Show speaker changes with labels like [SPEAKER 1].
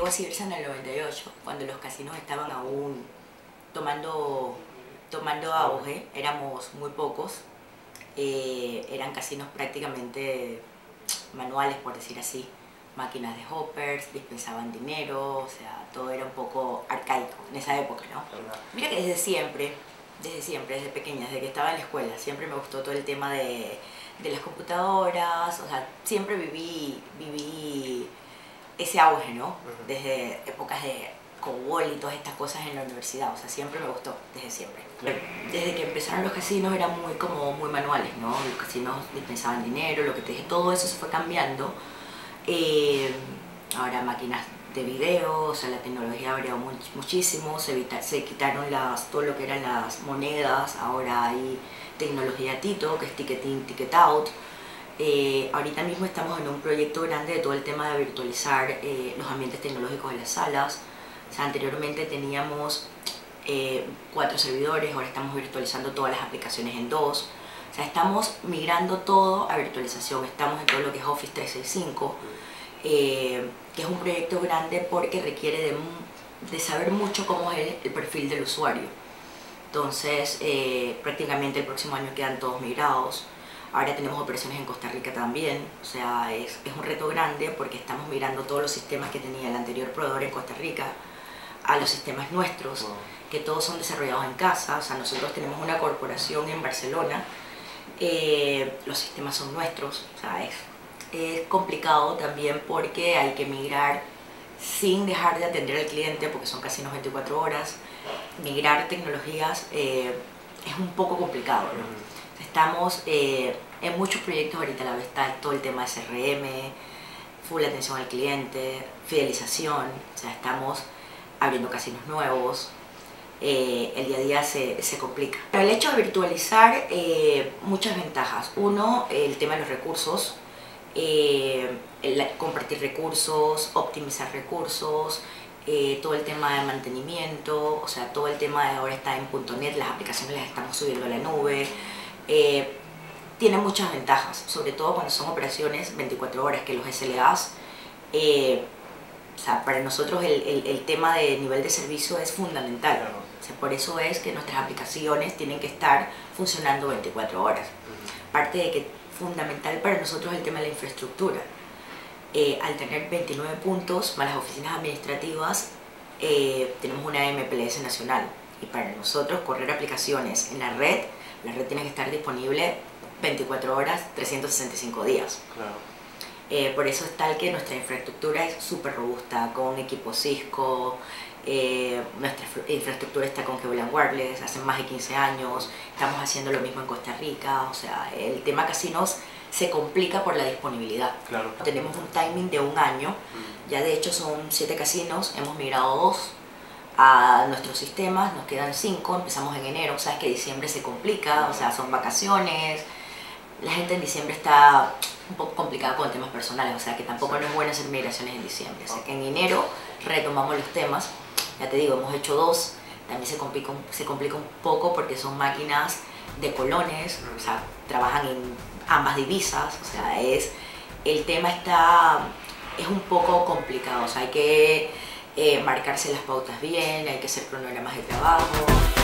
[SPEAKER 1] a Cibersa en el 98, cuando los casinos estaban aún tomando auge. Éramos muy pocos, eran casinos prácticamente manuales, por decir así, máquinas de hoppers, dispensaban dinero, o sea, todo era un poco arcaico en esa época, ¿no? Mira que desde siempre, desde pequeña, desde que estaba en la escuela, siempre me gustó todo el tema de las computadoras, o sea, siempre viví ese auge, ¿no? Desde épocas de COBOL y todas estas cosas en la universidad, o sea, siempre me gustó, desde siempre. Desde que empezaron los casinos eran muy manuales, ¿no? Los casinos dispensaban dinero, lo que te dije, todo eso se fue cambiando. Ahora máquinas de video, o sea, la tecnología ha variado muchísimo, se quitaron todo lo que eran las monedas, ahora hay tecnología Tito, que es ticket in, ticket out. Ahorita mismo estamos en un proyecto grande de todo el tema de virtualizar los ambientes tecnológicos de las salas. O sea, anteriormente teníamos 4 servidores, ahora estamos virtualizando todas las aplicaciones en 2. O sea, estamos migrando todo a virtualización, estamos en todo lo que es Office 365, que es un proyecto grande porque requiere de saber mucho cómo es el perfil del usuario. Entonces, prácticamente el próximo año quedan todos migrados. Ahora tenemos operaciones en Costa Rica también, o sea, es un reto grande porque estamos migrando todos los sistemas que tenía el anterior proveedor en Costa Rica a los sistemas nuestros, que todos son desarrollados en casa. O sea, nosotros tenemos una corporación en Barcelona, los sistemas son nuestros, o sea, es complicado también porque hay que migrar sin dejar de atender al cliente, porque son casinos 24 horas, migrar tecnologías es un poco complicado, ¿no? Estamos en muchos proyectos ahorita a la vez, está todo el tema de CRM, full atención al cliente, fidelización, o sea, estamos abriendo casinos nuevos, el día a día se complica. Pero el hecho de virtualizar, muchas ventajas. Uno, el tema de los recursos, compartir recursos, optimizar recursos, todo el tema de mantenimiento, o sea, todo el tema de ahora está en .net, las aplicaciones las estamos subiendo a la nube. Tiene muchas ventajas, sobre todo cuando son operaciones 24 horas, que los SLAs, o sea, para nosotros el tema de nivel de servicio es fundamental. O sea, por eso es que nuestras aplicaciones tienen que estar funcionando 24 horas. Aparte de que fundamental para nosotros el tema de la infraestructura. Al tener 29 puntos más las oficinas administrativas, tenemos una MPLS nacional. Y para nosotros correr aplicaciones en la red tiene que estar disponible 24 horas, 365 días. Claro. Por eso es tal que nuestra infraestructura es súper robusta, con equipo Cisco, nuestra infraestructura está con Cable & Wireless, hace más de 15 años, estamos haciendo lo mismo en Costa Rica, o sea, el tema casinos se complica por la disponibilidad. Claro. Tenemos un timing de 1 año, ya de hecho son 7 casinos, hemos migrado 2 a nuestros sistemas, nos quedan 5, empezamos en enero, sabes que diciembre se complica, o sea, son vacaciones, la gente en diciembre está un poco complicada con temas personales, o sea que tampoco no es bueno hacer migraciones en diciembre, o sea que en enero retomamos los temas, ya te digo, hemos hecho 2, también se complica un poco porque son máquinas de colones, o sea, trabajan en ambas divisas, o sea, el tema es un poco complicado, o sea, hay que marcarse las pautas bien, hay que hacer cronogramas de trabajo.